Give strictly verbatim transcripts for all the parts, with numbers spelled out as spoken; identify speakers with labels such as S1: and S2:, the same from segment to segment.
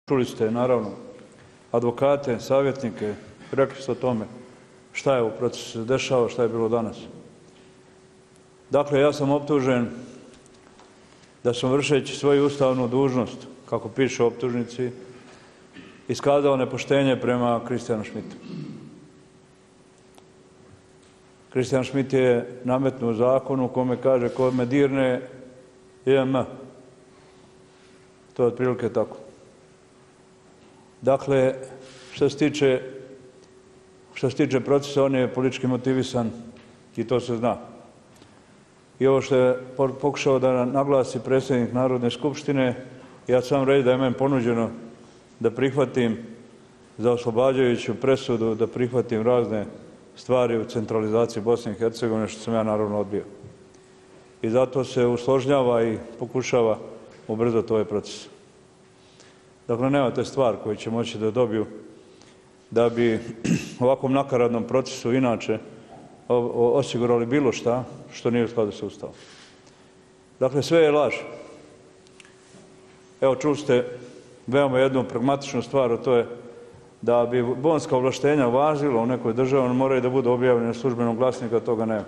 S1: Čuli ste, naravno, advokate, savjetnike, rekli ste o tome šta je u procesu se dešava, šta je bilo danas. Dakle, ja sam optužen da sam vršeći svoju ustavnu dužnost, kako piše u optužnici, iskazao nepoštenje prema Kristijanu Šmitu. Kristijan Šmit je nametnuo zakon u kome kaže ko me dirne J M. To je otprilike tako. Dakle, što se tiče, što se tiče procesa, on je politički motivisan i to se zna. I ovo što je pokušao da naglasi predsjednik Narodne skupštine, ja ću vam reći da je meni ponuđeno da prihvatim za oslobađajuću presudu, da prihvatim razne stvari u centralizaciji Bosne i Hercegovine, što sam ja naravno odbio. I zato se usložnjava i pokušava ubrzati ovaj proces. Dakle, nema te stvari koje će moći da dobiju da bi ovakvom nakaradnom procesu inače osigurali bilo šta što nije u skladu sa Ustavom. Dakle, sve je laž. Evo, čuli ste veoma jednu pragmatičnu stvar, a to je da bi bonska ovlaštenja važila u nekoj državi, one moraju da budu objavljene u službenom glasniku, a toga nema.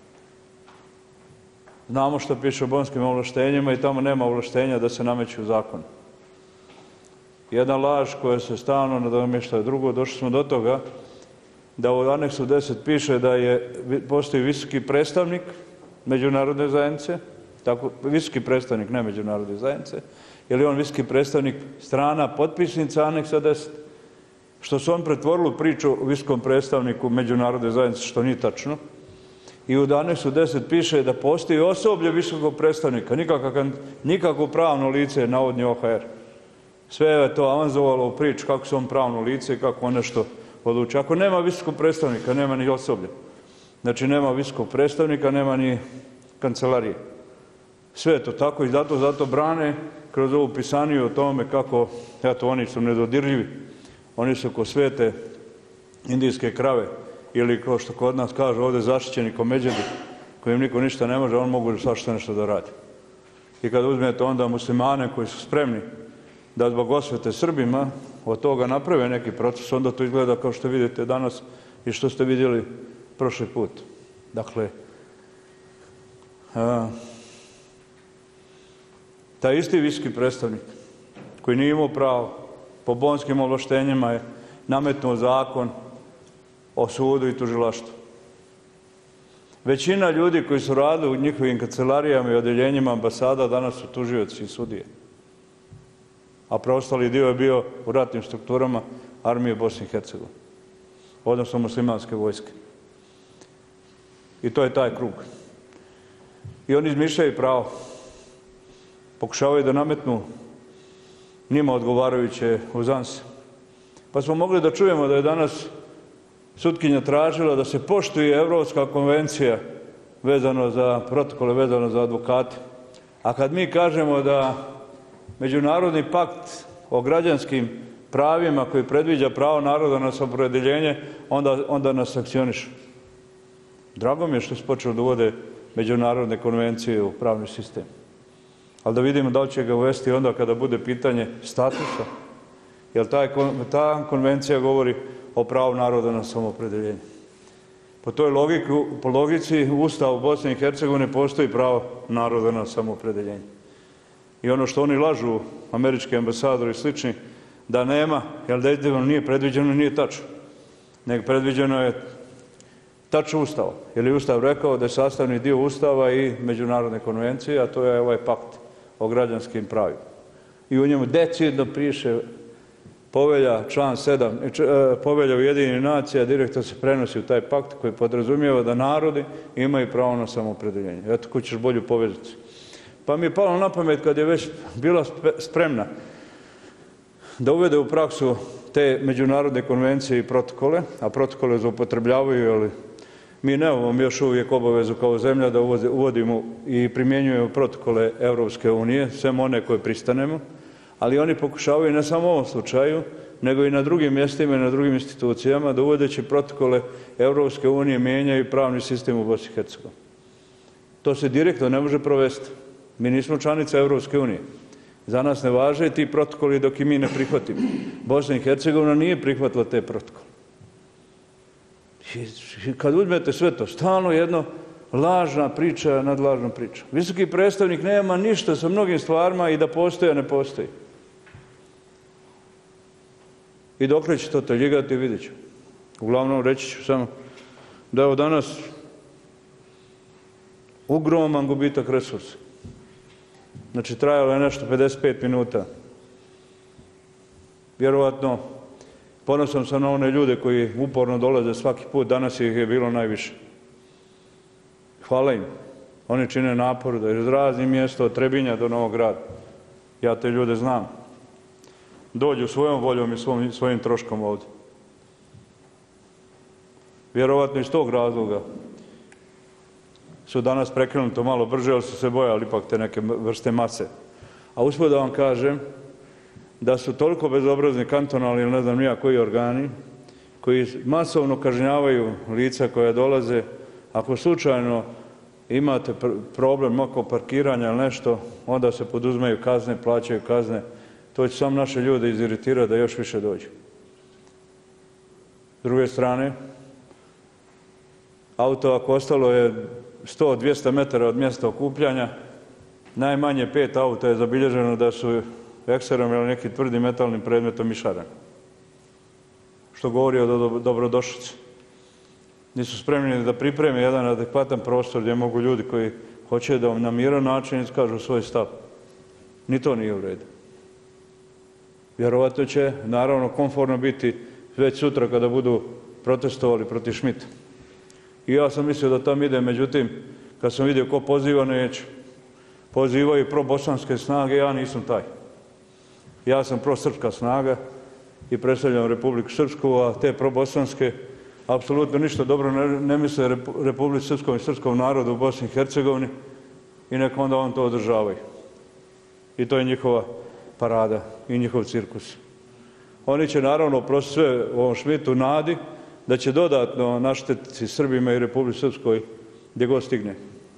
S1: Znamo što piše o bonskim ovlaštenjima i tamo nema ovlaštenja da se nameću zakon. Jedna laž koja se stalno nadomješta drugo, došli smo do toga da u aneksu deset piše da je, postoji visoki predstavnik međunarodne zajednice, tako, visoki predstavnik ne međunarodne zajednice, jer je on visoki predstavnik strana potpisnica aneksa deset, što su on pretvorili u priču o visokom predstavniku međunarodne zajednice, što nije tačno. I u aneksu deset piše da postoji osoblje visokog predstavnika, nikakvo, nikakvo pravno lice, navodni O H R. Sve je to avanzovalo u priču kako se on pravno lice i kako on nešto odluči. Ako nema visokog predstavnika, nema ni osoblja. Znači, nema visokog predstavnika, nema ni kancelarije. Sve je to tako i zato, zato brane kroz ovu pisaniju o tome kako, eto, oni su nedodirljivi. Oni su ko svete indijske krave ili kao što kod nas kažu ovdje zaštićeni ko međedi, kojim niko ništa ne može, on mogu svašta nešto da radi. I kad uzmete onda muslimane koji su spremni da zbog osvete Srbima od toga naprave neki proces, onda to izgleda kao što vidite danas i što ste vidjeli prošli put. Dakle, a, taj isti visoki predstavnik koji nije imao pravo po bonskim ovlaštenjima je nametnuo zakon o sudu i tužilaštvu. Većina ljudi koji su radili u njihovim kancelarijama i odeljenjima ambasada danas su tužioci i sudije. A preostali dio je bio u ratnim strukturama armije Bosne i Hercegovine, odnosno muslimanske vojske. I to je taj krug. I oni izmišljaju pravo. Pokušavaju da nametnu njima odgovarajuće uzanse. Pa smo mogli da čujemo da je danas sutkinja tražila da se poštuje Evropska konvencija vezano za protokole, vezano za advokate. A kad mi kažemo da Međunarodni pakt o građanskim pravima koji predviđa pravo naroda na samoopredjeljenje, onda, onda nas sankcionišu. Drago mi je što su počeli da uvode međunarodne konvencije u pravni sistem. Ali da vidimo da li će ga uvesti onda kada bude pitanje statusa. Jer taj, ta konvencija govori o pravu naroda na samoopredjeljenje. Po toj logiku, po logici u Ustavu Bosne i Hercegovine postoji pravo naroda na samoopredjeljenje. I ono što oni lažu, američki ambasadori i slični, da nema, jer da nije predviđeno, nije tačno. Nego predviđeno je tačno Ustava. Jer je Ustav rekao da je sastavni dio Ustava i međunarodne konvencije, a to je ovaj pakt o građanskim pravima. I u njemu decidno piše povelja, član sedam, povelja Ujedinjenih nacija, direktno se prenosi u taj pakt koji podrazumijeva da narodi imaju pravo na samoopredjeljenje. Eto, ko ćeš bolju poveznicu. Pa mi je palo na pamet kad je već bila spremna da uvede u praksu te međunarodne konvencije i protokole, a protokole zloupotrebljavaju, ali mi nemamo još uvijek obavezu kao zemlja da uvodimo i primjenjujemo protokole Evropske unije, sve one koje pristanemo, ali oni pokušavaju ne samo u ovom slučaju, nego i na drugim mjestima i na drugim institucijama da uvodeći protokole Evropske unije mijenjaju pravni sistem u Bosni i Hercegovini. To se direktno ne može provesti. Mi nismo članica Evropske unije. Za nas ne važe ti protokoli dok i mi ne prihvatimo. Bosna i Hercegovina nije prihvatila te protokole. I kad uzmete sve to, stalno jedno lažna priča nad lažnom pričom. Visoki predstavnik nema ništa sa mnogim stvarima i da postoje, ne postoji. I dokle će to taljigati, vidjet ću. Uglavnom, reći ću samo da je danas ogroman gubitak resursa. Znači, trajalo je nešto pedeset pet minuta. Vjerovatno, ponosan sam na one ljude koji uporno dolaze svaki put, danas ih je bilo najviše. Hvala im. Oni čine napor da iz raznih mjesta, od Trebinja do Novog Grada. Ja te ljude znam. Dođu svojom voljom i svojim, svojim troškom ovdje. Vjerovatno iz tog razloga su danas prekinuto malo brže, ali su se bojali ipak te neke vrste mase. A usput da vam kažem da su toliko bezobrazni kantonalni ili ne znam nija koji organi koji masovno kažnjavaju lica koja dolaze. Ako slučajno imate problem oko parkiranja ili nešto, onda se poduzmeju kazne, plaćaju kazne. To će samo naše ljude iziritirati da još više dođu. S druge strane, auto ako ostalo je sto do dvjesto metara od mjesta okupljanja, najmanje pet auta je zabilježeno da su ekserom ili nekim tvrdim metalnim predmetom išarani. Što govori o dobrodošlici. Nisu spremni da pripreme jedan adekvatan prostor gdje mogu ljudi koji hoće da na miran način iskažu svoj stav. Ni to nije u redu. Vjerovatno će, naravno, komforno biti već sutra kada budu protestovali protiv Šmita. I ja sam mislio da tam ide, međutim, kad sam vidio ko poziva, neću. Pozivaju pro-bosanske snage, ja nisam taj. Ja sam pro-srpska snaga i predstavljam Republiku Srpsku, a te pro-bosanske apsolutno ništa dobro ne, ne misle Republici Srpskom i srpskom narodu u Bosni i Hercegovini i neka onda on to održavaju. I to je njihova parada i njihov cirkus. Oni će naravno oprostiti sve ovom Šmitu nadi da će dodatno naštetiti Srbima i Republici Srpskoj gdje god stigne.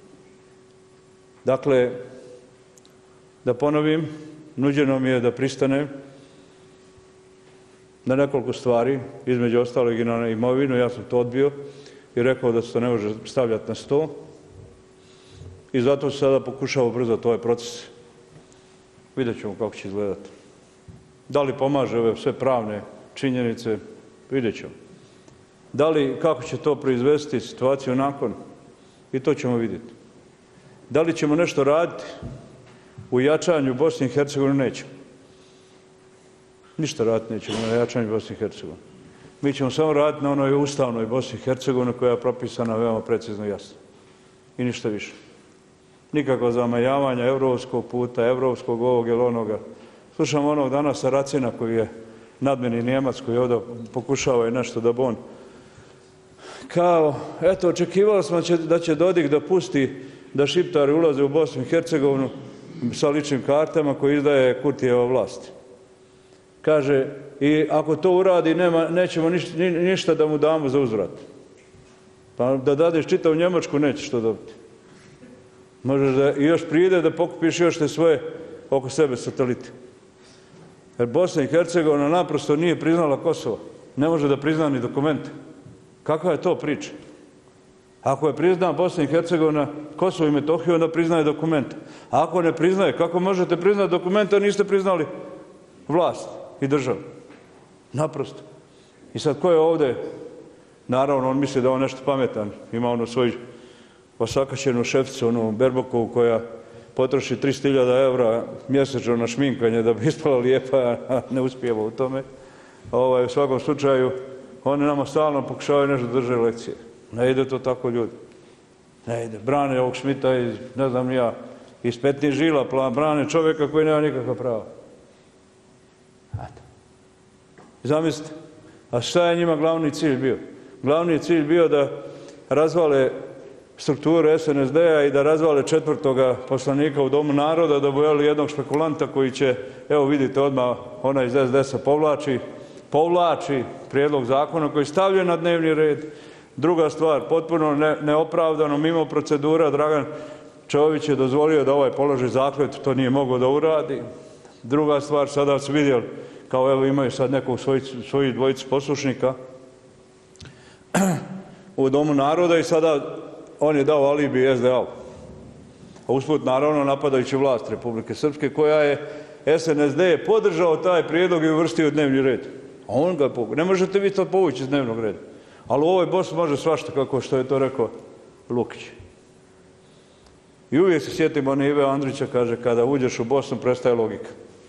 S1: Dakle, da ponovim, nuđeno mi je da pristanem na nekoliko stvari, između ostalog i na imovinu, ja sam to odbio i rekao da se to ne može stavljati na sto. I zato se sada pokušao ubrzati ovaj proces. Vidjet ćemo kako će izgledati. Da li pomaže ove sve pravne činjenice, vidjet ćemo. Da li, kako će to proizvesti situaciju nakon, i to ćemo vidjeti. Da li ćemo nešto raditi u jačanju Bosne i Hercegovine, nećemo. Ništa raditi nećemo na jačanju Bosne i Hercegovine. Mi ćemo samo raditi na onoj ustavnoj Bosni i Hercegovine koja je propisana veoma precizno i jasno. I ništa više. Nikakva zamajavanja evropskog puta, evropskog ovog ili onoga. Slušam onog danas Saracina koji je nadmeni Njemac koji ovdje pokušava i nešto da bon. Kao, eto, očekivali smo da će Dodik da pusti da Šiptari ulaze u Bosnu i Hercegovinu sa ličnim kartama koje izdaje Kurtijeva vlast. Kaže, i ako to uradi, nema, nećemo ništa, ništa da mu damo za uzvrat. Pa da dadeš čitavu Njemačku, nećeš to dobiti. Možeš da i još pride da pokupiš još te svoje oko sebe satelite. Jer Bosna i Hercegovina naprosto nije priznala Kosovo. Ne može da prizna ni dokumente. Kakva je to priča? Ako je prizna Bosna i Hercegovina Kosovo i Metohiju, onda priznaje dokumente. A ako ne priznaje, kako možete priznati dokumente, a niste priznali vlast i državu? Naprosto. I sad ko je ovdje? Naravno, on misli da on nešto pametan. Ima ono svoju osakaćenu šeficu, onu Berbokovu, koja potroši tristo hiljada eura mjesečno na šminkanje da bi ispala lijepa, a ne uspijeva u tome. Ovaj, u svakom slučaju, oni nama stalno pokušavaju nešto drže lekcije. Ne ide to tako, ljudi. Ne ide. Brane ovog Šmita iz, ne znam ja, iz petnih žila, brane čovjeka koji nema nikakva prava. Eto. Zamislite, a šta je njima glavni cilj bio? Glavni je cilj bio da razvale strukturu S N S D-a i da razvale četvrtoga poslanika u Domu naroda, da bojali jednog špekulanta koji će, evo vidite odmah, ona iz S D S-a povlači, povlači prijedlog zakona koji stavlja na dnevni red. Druga stvar, potpuno ne, neopravdano, mimo procedura, Dragan Čović je dozvolio da ovaj položi zakletvu, to nije mogao da uradi. Druga stvar, sada su vidjeli, kao evo imaju sad nekog svoju dvojicu poslušnika u Domu naroda i sada on je dao alibi es de a-u. A usput naravno napadajući vlast Republike Srpske koja je, es en es de je podržao taj prijedlog i uvrstio u dnevni red. A on ga povuče. Ne možete vi to povući iz dnevnog reda. Ali u ovoj Bosni može svašta, kako što je to rekao Lukić. I uvijek se sjetimo one Ive Andrića, kaže, kada uđeš u Bosnu prestaje logika.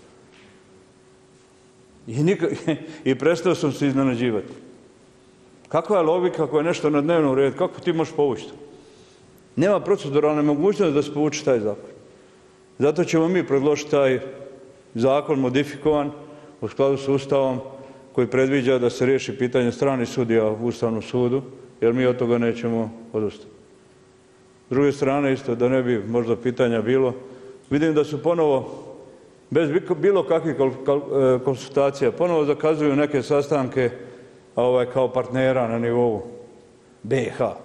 S1: I, nikad, i prestao sam se iznenađivati. Kakva je logika ako je nešto na dnevnom redu? Kako ti možeš povući to? Nema proceduralne mogućnosti da se povuče taj zakon. Zato ćemo mi predložiti taj zakon modifikovan u skladu s Ustavom koji predviđa da se riješi pitanje stranih sudija u Ustavnom sudu, jer mi od toga nećemo odustati. S druge strane, isto da ne bi možda pitanja bilo, vidim da su ponovo, bez bilo kakvih konsultacija, ponovo zakazuju neke sastanke ovaj, kao partnera na nivou be i ha.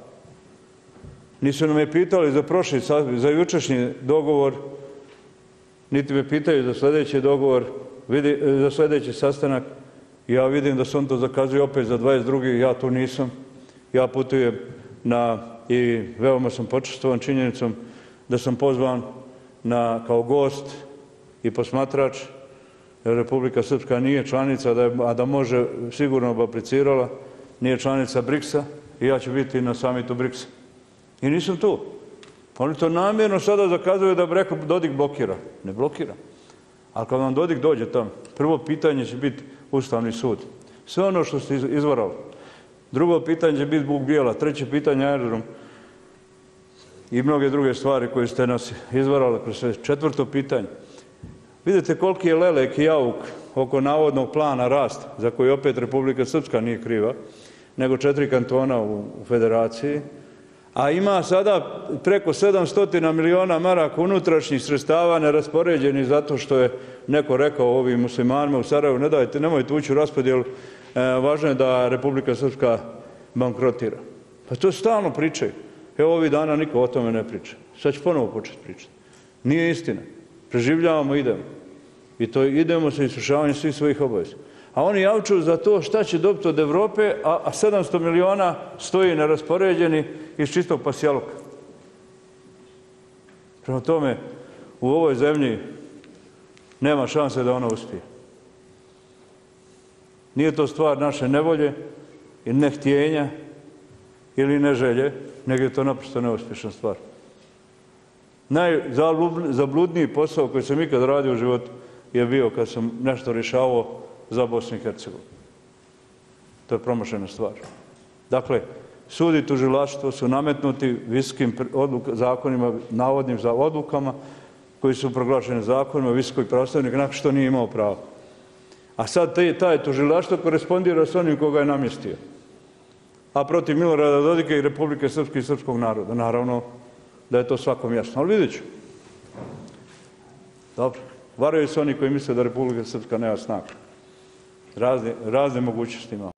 S1: Nisu nam me pitali za prošli, za jučerašnji dogovor, niti me pitaju za sljedeći dogovor, vidi, za sljedeći sastanak. Ja vidim da se on to zakazuje opet za dvadeset drugi ja tu nisam. Ja putujem na, i veoma sam počašćen činjenicom da sam pozvan na, kao gost i posmatrač, jer Republika Srpska nije članica, da je, a da može, sigurno bi aplicirala, nije članica briksa i ja ću biti na samitu briksa. I nisam tu. Oni to namjerno sada zakazuju da rekao Dodik blokira. Ne blokira. Ali kad vam Dodik dođe tamo, prvo pitanje će biti Ustavni sud. Sve ono što ste izvarali. Drugo pitanje će biti Buk Bijela. Treće pitanje aerodrom. I mnoge druge stvari koje ste nas izvarali kroz sve. Četvrto pitanje. Vidite koliki je lelek i jauk oko navodnog plana rasta, za koji opet Republika Srpska nije kriva, nego četiri kantona u, u federaciji. A ima sada preko sedamsto miliona maraka unutrašnjih sredstava neraspoređenih zato što je neko rekao ovim muslimanima u Sarajevu, ne dajte, nemojte ući u raspodjelu, e, važno je da Republika Srpska bankrotira. Pa to stalno pričaju. Evo ovih dana niko o tome ne priča. Sad ću ponovo početi pričati. Nije istina. Preživljavamo, idemo. I to idemo sa isvršavanjem svih svojih obaveza. A oni javčuju za to šta će dobiti od Evrope, a, a sedamsto miliona stoji neraspoređeni iz čistog pasjaluka. Prema tome, u ovoj zemlji nema šanse da ona uspije. Nije to stvar naše nevolje i nehtjenja ili neželje, nego je to naprosto neuspješna stvar. Najzabludniji posao koji sam ikad radio u životu je bio kad sam nešto rješavao za Bosnu i Hercegovinu. To je promašena stvar. Dakle, sud i tužilaštvo su nametnuti visokim zakonima, navodnim za odlukama koji su proglašeni zakonima visokog pravosudnika nakon što nije imao pravo. A sad taj, taj tužilaštvo korespondira s onim koga je namjestio. A protiv Milorada Dodika i Republike Srpske i srpskog naroda. Naravno da je to svakom jasno. Ali vidjet ću. Dobro. Varaju se oni koji misle da Republika Srpska nema snaga. Razne, razne mogućnosti ima.